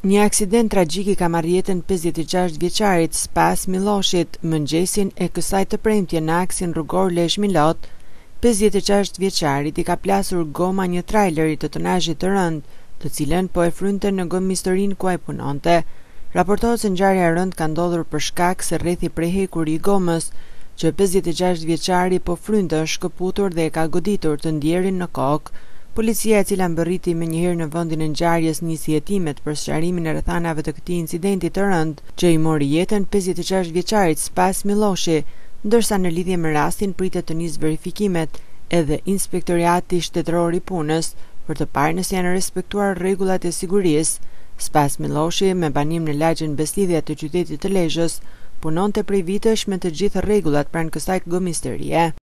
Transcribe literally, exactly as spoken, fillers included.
Një aksident tragjik i ka marrë jetën pesëdhjetë e gjashtë vjeçarit Spase Milloshit mëngjesin e kësaj të premtje në aksin rrugor Lezhë-Milot. pesëdhjetë e gjashtë vjeçarit i ka plasur goma një traileri të tonazhit të rënd, të cilën po e frynte në gomisterinë ku ai punonte. Raportohet se ngjarja e rënd ka ndodhur për shkak se rrethi prehekuri i gomës që pesëdhjetë e gjashtë vjeçari po frynte është shkëputur dhe e ka goditur të ndjerin në kokë. Policia, e cila mbërriti menjëherë në vendin e ngjarjes, nisi hetimet për sqarimin e rrethanave të këtij incidenti të rënd që i mori jetën pesëdhjetë e gjashtë vjeçarit Spase Milloshi, ndërsa në lidhje me rastin pritet të nisë verifikimet edhe Inspektorati Shtetëror i Punës për të parë nëse janë respektuar rregullat e sigurisë. Spase Milloshi, me banim në lagjën Beslidhja të qytetit të Lezhës, punonte prej vitesh me të gjithë rregullat pranë kësaj gomisterie.